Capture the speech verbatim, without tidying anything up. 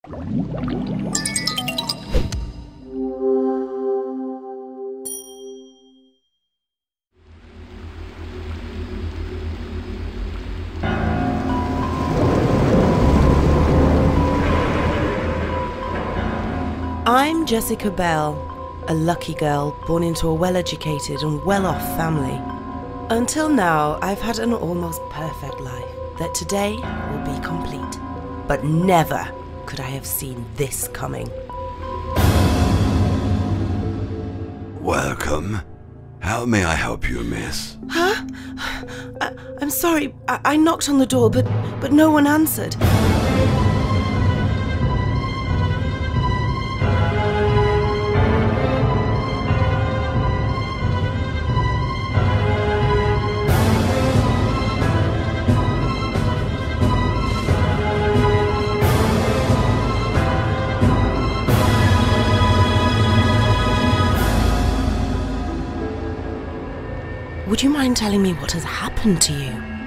I'm Jessica Bell, a lucky girl born into a well-educated and well-off family. Until now, I've had an almost perfect life that today will be complete. But never could I have seen this coming. Welcome. How may I help you, miss? Huh? I, I'm sorry, I, I knocked on the door, but, but no one answered. Would you mind telling me what has happened to you?